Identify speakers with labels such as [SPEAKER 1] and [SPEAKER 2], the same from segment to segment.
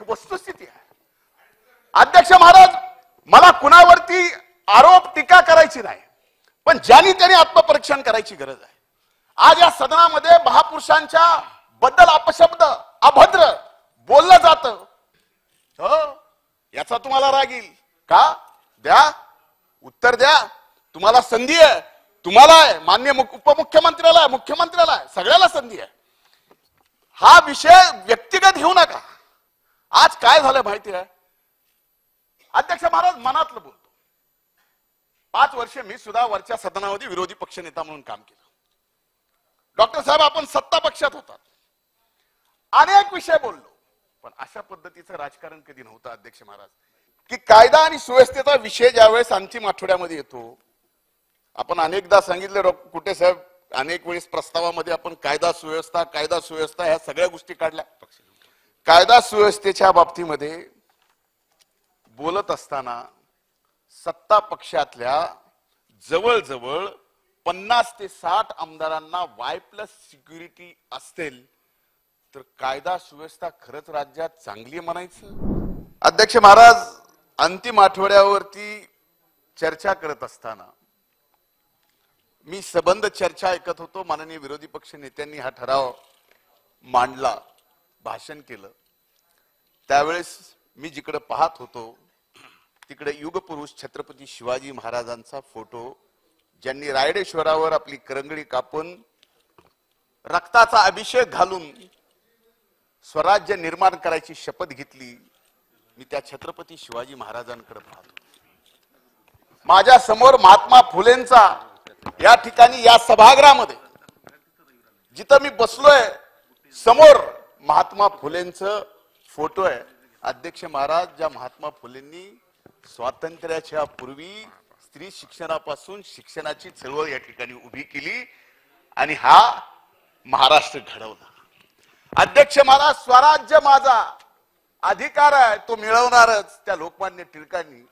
[SPEAKER 1] वस्तुस्थिती आहे. अध्यक्ष महाराज, मला कुणावरती आरोप टीका करायची नाही, पण ज्यांनी त्यांनी आत्मपरीक्षण करायची गरज आहे. आज या सदनामध्ये महापुरुषांच्या बद्दल अपशब्द अभद्र बोललं जातं. हो, याचा तुम्हाला राग येईल का? द्या उत्तर द्या. तुम्हाला संधी आहे, तुम्हाला आहे, माननीय उपमुख्यमंत्र्याला आहे, मुख्यमंत्र्याला आहे, सगळ्याला संधी आहे. हा विषय व्यक्तिगत घेऊ नका. आज काय झालं माहिती आहे अध्यक्ष महाराज, मनातलं बोलतो. 5 वर्ष मी सुद्धा वरच्या सदनामध्ये विरोधी पक्ष नेता म्हणून काम केलं. डॉक्टर साहेब आपण सत्ता पक्षात होतात, अनेक विषय बोललो, पण अशा पद्धतीचं राजकारण कधी नव्हतं अध्यक्ष महाराज. की कायदा आणि सुव्यवस्थेचा विषय ज्यावेळेस अंतिम आठवड्यामध्ये येतो, आपण अनेकदा सांगितलं कुठे साहेब, अनेक वेळेस प्रस्तावामध्ये आपण कायदा सुव्यवस्था ह्या सगळ्या गोष्टी काढल्या. कायदा सुव्यवस्थेच्या बाबतीमध्ये बोलत असताना सत्ता पक्षातल्या जवळजवळ 50 ते 60 आमदारांना Y+ सिक्युरिटी असतील तर कायदा सुव्यवस्था खरंच राज्यात चांगली म्हणायचं. अध्यक्ष महाराज, अंतिम आठवड्यावरती चर्चा करत असताना मी सबंध चर्चा ऐकत होतो. माननीय विरोधी पक्ष नेत्यांनी हा ठराव मांडला, भाषण केलं. त्यावेळेस मी जिकडे पाहत होतो तिकडे युगपुरुष छत्रपती शिवाजी महाराजांचा फोटो, ज्यांनी रायडेश्वरावर आपली करंगळी कापून रक्ताचा अभिषेक घालून स्वराज्य निर्माण करायची शपथ घेतली, मी त्या छत्रपती शिवाजी महाराजांकडे पाहतो. माझ्या समोर महात्मा फुलेंचा या ठिकाणी या सभागृहामध्ये जिथं मी बसलोय समोर महात्मा फुलेंचं फोटो आहे. अध्यक्ष महाराज, ज्या महात्मा फुलेंनी स्वातंत्र्याच्या पूर्वी स्त्री शिक्षणापासून शिक्षणाची चळवळ या ठिकाणी उभी केली आणि हा महाराष्ट्र घडवला. अध्यक्ष महाराज, स्वराज्य माझा अधिकार आहे, तो मिळवणारच. त्या लोकमान्य टिळकांनी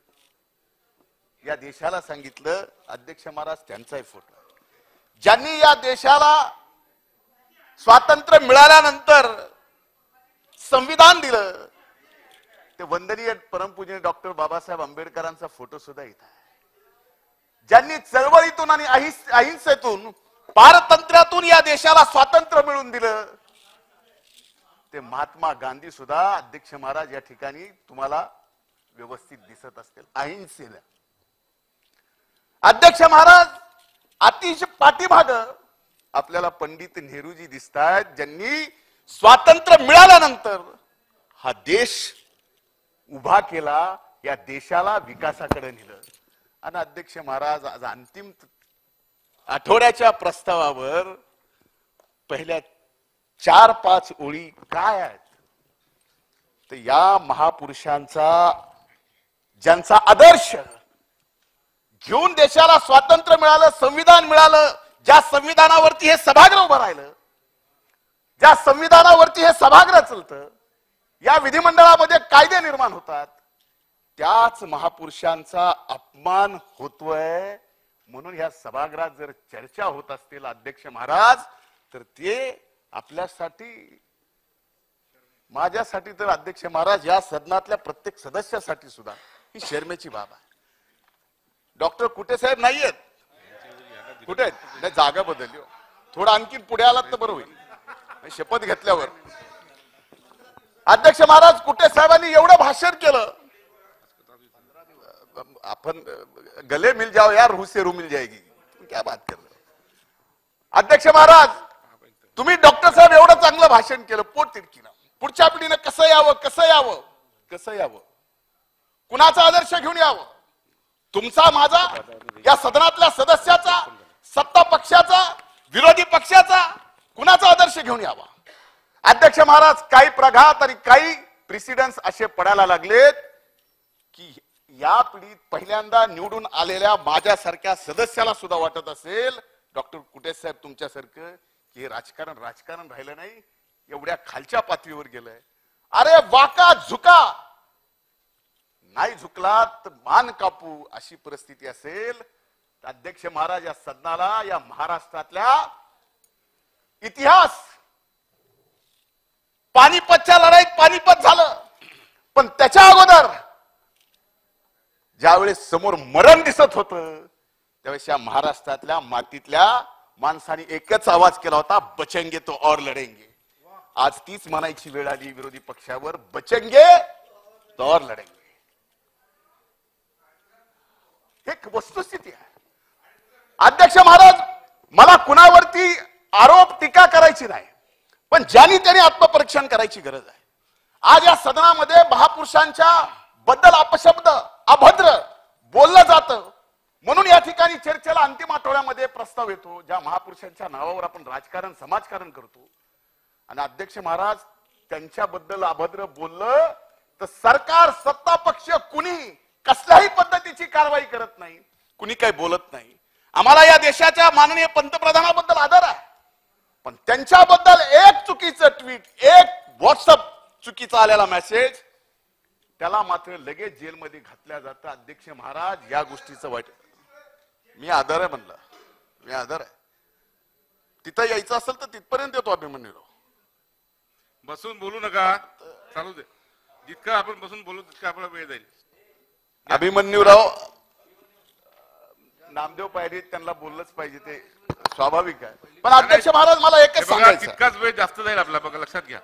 [SPEAKER 1] या देशाला सांगितलं. अध्यक्ष महाराज, त्यांचाही फोटो, ज्यांनी या देशाला स्वातंत्र्य मिळाल्यानंतर संविधान दिलं, ते वंदनीय परमपूजनीय डॉक्टर बाबासाहेब आंबेडकरांचा फोटो सुद्धा इथं आहे. ज्यांनी चळवळीतून आणि अहिंसेतून पारतंत्र्यातून या देशाला स्वातंत्र्य मिळवून दिलं, ते महात्मा गांधी सुद्धा अध्यक्ष महाराज या ठिकाणी तुम्हाला व्यवस्थित दिसत असतील अहिंसेला. अध्यक्ष महाराज, अतिशय पाठीमाग आपल्याला पंडित नेहरूजी दिसत आहेत, ज्यांनी स्वातंत्र्य मिळाल्यानंतर हा देश उभा केला, या देशाला विकासाकडे नेलं. आणि अध्यक्ष महाराज, आज अंतिम आठवड्याच्या प्रस्तावावर पहिल्या 4-5 ओळी काय आहेत तर या महापुरुषांचा, ज्यांचा आदर्श घेऊन देशाला स्वातंत्र्य मिळालं, संविधान मिळालं, ज्या संविधानावरती हे सभागृह उभं राहिलं, ज्या संविधानावरती हे सभागृह चालतं, या विधिमंडळामध्ये कायदे निर्माण होतात, त्याच महापुरुषांचा अपमान होतोय. म्हणून या सभागृहात जर चर्चा होत असतील अध्यक्ष महाराज, तर ते आपल्यासाठी, माझ्यासाठी तर अध्यक्ष महाराज, या सदनातल्या प्रत्येक सदस्यासाठी सुद्धा ही शर्मेची बाब आहे. डॉक्टर कुटे साहेब नाहीयेत, कुठे नाही, जागा बदलली. थोडं आणखी पुढे आलात तर बरं होईल. शपथ घेतल्यावर अध्यक्ष महाराज, कुटे साहेबांनी एवढं भाषण केलं, अपन गले मिल जाओ यार, रूह से रूह मिल जाएगी, क्या बात कर रहे. अध्यक्ष महाराज, तुम्ही डॉक्टर साहेब एवढं चांगलं भाषण केलं, पोट तिडकीनं. पुढच्या पिढीनं कसं यावं, कसं यावं, कसं यावं, कुणाचा आदर्श घेऊन यावं, तुमचा, माझा, या सदनातल्या सदस्याचा, सत्ता पक्षाचा, विरोधी पक्षाचा, कुणाचा आदर्श घेऊन यावा. अध्यक्ष महाराज, काही प्रघात आणि काही प्रेसिडेंट्स असे पडायला लागलेत की या पिढीत पहिल्यांदा निवडून आलेल्या माझ्यासारख्या सदस्याला सुद्धा वाटत असेल, डॉक्टर कुटे साहेब तुमच्यासारखं, की हे राजकारण राहिलं नाही, एवढ्या खालच्या पातळीवर गेलंय. अरे वाका झुका, नाही झुकला तर मान कापू, अशी परिस्थिती असेल. अध्यक्ष महाराज, या सदनाला, या महाराष्ट्रातल्या इतिहास, पानिपतच्या लढाईत पानिपत झालं, पण त्याच्या अगोदर ज्यावेळेस समोर मरण दिसत होतं त्यावेळेस या महाराष्ट्रातल्या मातीतल्या माणसाने एकच आवाज केला होता, बचेंगे तो और लढेंगे. आज तीच म्हणायची वेळ आली विरोधी पक्षावर, बचेंगे तो और लढेंगे. एक वस्तुस्थिती आहे. अध्यक्ष महाराज, मला कुणावरती आरोप टीका करायची नाही, पण ज्यांनी त्यांनी आत्मपरीक्षण करायची गरज आहे. आज या सदनामध्ये महापुरुषांच्या बद्दल अपशब्द अभद्र बोललं जातं, म्हणून या ठिकाणी चर्चेला अंतिम आठवड्यामध्ये प्रस्ताव येतो ज्या महापुरुषांच्या नावावर आपण राजकारण समाजकारण करतो. आणि अध्यक्ष महाराज त्यांच्याबद्दल अभद्र बोललं तर सरकार सत्ता पक्ष कुणी कसल्याही पद्धतीची कारवाई करत नाही, कुणी काही बोलत नाही. आम्हाला या देशाच्या माननीय पंतप्रधानाबद्दल आदर आहे, पण त्यांच्याबद्दल एक चुकीचं ट्विट, एक व्हॉट्सअप चुकीचा आलेला मेसेज, त्याला मात्र लगेच जेलमध्ये घातल्या जातं. अध्यक्ष महाराज या गोष्टीचं वाईट, मी आदर आहे म्हणलं, मी आदर आहे. तिथं यायचं असेल तर तिथपर्यंत येतो अभिमन्यूराव.
[SPEAKER 2] बसून बोलू नका, चालू दे. जितकं आपण बसून बोलू तितका आपला वेळ जाईल.
[SPEAKER 1] अभिमन्यूराव नामदेव पायरीत त्यांना बोललंच पाहिजे, ते स्वाभाविक आहे. पण अध्यक्ष महाराज मला एकच सांगायचं,
[SPEAKER 2] तितकाच वेळ जास्त जाईल आपला, बघा लक्षात घ्या.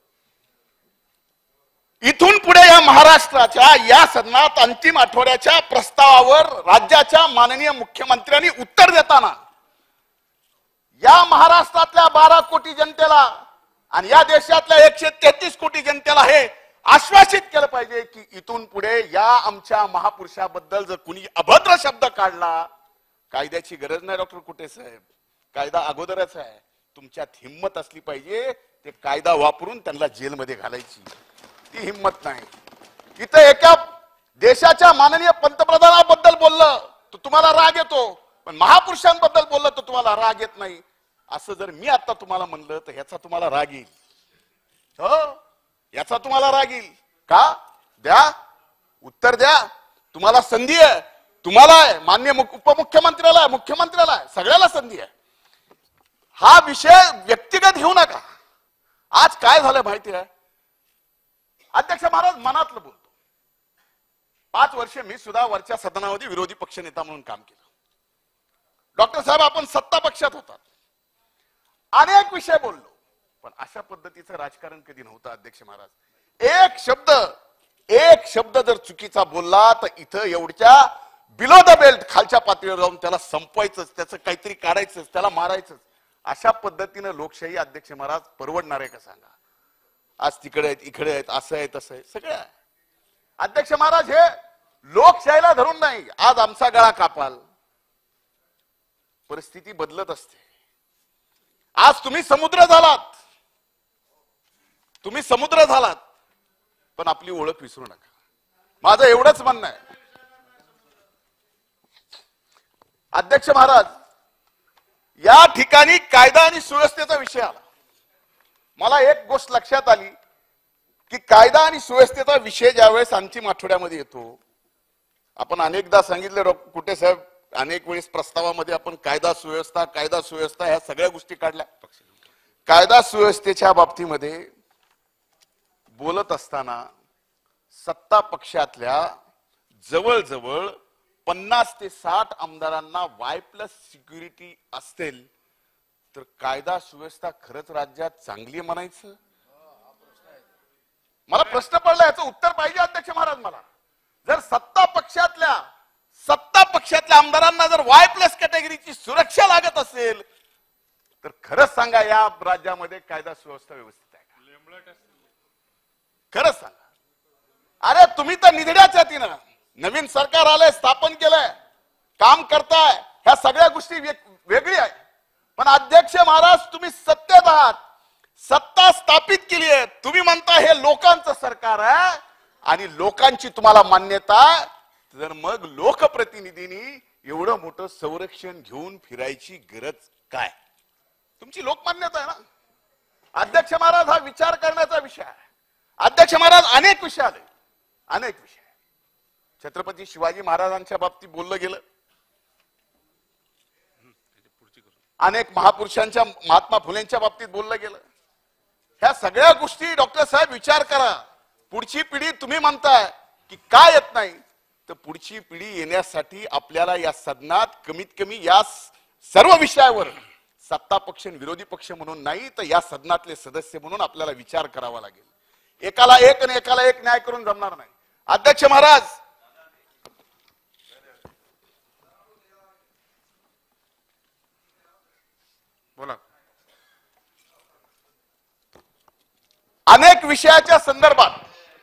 [SPEAKER 1] इथून पुढे या महाराष्ट्राच्या या सदनात अंतिम आठवड्याच्या प्रस्तावावर राज्याच्या माननीय मुख्यमंत्र्यांनी उत्तर देताना या महाराष्ट्रातल्या 12 कोटी जनतेला आणि या देशातल्या 133 कोटी जनतेला हे आश्वासित केलं पाहिजे की इथून पुढे या आमच्या महापुरुषाबद्दल जर कुणी अभद्र शब्द काढला, कायद्याची गरज नाही डॉक्टर कुटे साहेब, कायदा अगोदरच आहे. तुमच्यात हिंमत असली पाहिजे ते कायदा वापरून त्यांना जेलमध्ये घालायची, ती हिंमत नाही. इथं एका देशाच्या माननीय पंतप्रधानाबद्दल बोललं तर तुम्हाला राग येतो, पण महापुरुषांबद्दल बोललं तर तुम्हाला राग येत नाही. असं जर मी आता तुम्हाला म्हणलं तर ह्याचा तुम्हाला राग येईल. हो, याचा तुम्हाला राग येईल का? द्या उत्तर द्या. तुम्हाला संधी आहे, तुम्हाला आहे, मान्य उपमुख्यमंत्र्याला आहे, मुख्यमंत्र्याला आहे, सगळ्याला संधी आहे. हा विषय व्यक्तिगत घेऊ नका. आज काय झालं माहिती आहे अध्यक्ष महाराज, मनातलं बोलतो. 5 वर्ष मी सुद्धा वरच्या सदनामध्ये विरोधी पक्षनेता म्हणून काम केलं. डॉक्टर साहेब आपण सत्ता पक्षात होतात, अनेक विषय बोललो, पण अशा पद्धतीचं राजकारण कधी नव्हतं अध्यक्ष महाराज. एक शब्द जर चुकीचा बोलला तर इथं एवढ्या बिलो द बेल्ट खालच्या पातळीवर जाऊन त्याला संपवायचंच, त्याचं काहीतरी काढायचंच, त्याला मारायचंच. अशा पद्धतीनं लोकशाही अध्यक्ष महाराज परवडणार आहे का सांगा? आज तिकडे आहेत, इकडे आहेत, असं आहे, तसं आहे, सगळं आहे. अध्यक्ष महाराज हे लोकशाहीला धरून नाही, आज आमचा गळा कापाल, परिस्थिती बदलत असते. आज तुम्ही समुद्र झालात, पण आपली ओळख विसरू नका. माझं एवढंच म्हणणं आहे अध्यक्ष महाराज. या ठिकाणी कायदा आणि सुव्यवस्थेचा विषय आला. मला एक गोष्ट लक्षात आली की कायदा आणि सुव्यवस्थेचा विषय ज्यावेळेस अंतिम आठवड्यामध्ये येतो, आपण अनेकदा सांगितलं कुटे साहेब, अनेक वेळेस प्रस्तावामध्ये आपण कायदा सुव्यवस्था ह्या सगळ्या गोष्टी काढल्या. कायदा सुव्यवस्थेच्या बाबतीमध्ये बोलत असताना सत्ता पक्षातल्या जवळजवळ 50 ते 60 आमदारांना Y+ सिक्युरिटी असतील तर कायदा सुव्यवस्था खरंच राज्यात चांगली म्हणायचं? मला प्रश्न पडला, याचं उत्तर पाहिजे अध्यक्ष महाराज मला. जर सत्ता पक्षातल्या आमदारांना जर Y+ कॅटेगरीची सुरक्षा लागत असेल तर खरंच सांगा या राज्यामध्ये कायदा सुव्यवस्था व्यवस्थित आहे का? खरंच सांगा. अरे तुम्ही तर निधड्याच्या हातीनं नवीन सरकार आलंय, स्थापन केलंय, काम करताय, ह्या सगळ्या गोष्टी वेगळी आहे. पण अध्यक्ष महाराज तुम्ही सत्तेत आहात, सत्ता स्थापित केली आहे, तुम्ही म्हणता हे लोकांचं सरकार आहे आणि लोकांची तुम्हाला मान्यता आहे, तर मग लोकप्रतिनिधींनी एवढं मोठं संरक्षण घेऊन फिरायची गरज काय? तुमची लोकमान्यता आहे ना अध्यक्ष महाराज. हा विचार करण्याचा विषय आहे अध्यक्ष महाराज. अनेक विषय आले, अनेक विषय. छत्रपती शिवाजी महाराजांच्या बाबतीत बोललं गेलं, अनेक महापुरुषांच्या महात्मा फुलेंच्या बाबतीत बोललं गेलं. ह्या सगळ्या गोष्टी डॉक्टर साहेब विचार करा. पुढची पिढी तुम्ही म्हणताय की काय येत नाही, तर पुढची पिढी येण्यासाठी आपल्याला या सदनात कमीत कमी या सर्व विषयावर सत्ता पक्ष आणि विरोधी पक्ष म्हणून नाही, तर या सदनातले सदस्य म्हणून आपल्याला विचार करावा लागेल. एकाला एक आणि एकाला एक न्याय करून जमणार नाही. अध्यक्ष महाराज,
[SPEAKER 2] बोला.
[SPEAKER 1] अनेक विषयाच्या संदर्भात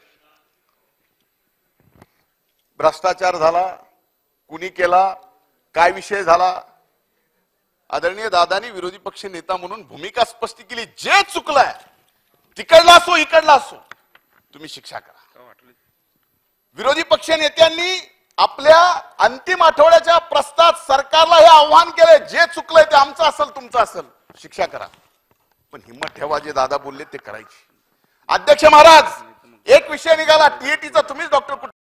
[SPEAKER 1] भ्रष्टाचार झाला, कुणी केला, काय विषय झाला, आदरणीय दादानी विरोधी पक्ष नेता म्हणून भूमिका स्पष्ट केली. जे चुकलंय तिकडला असो इकडला असो तुम्ही शिक्षा करा. विरोधी पक्ष नेत्यांनी आपल्या अंतिम आठवड्याच्या प्रस्तावात सरकारला हे आव्हान केले, जे चुकलंय ते आमचं असेल तुमचं असेल शिक्षा करा. पण हिम्मत ठेवा, जे दादा बोलले ते करायची. अध्यक्ष महाराज, एक विषय निघाला टीएटीचा, तुम्हीच डॉक्टर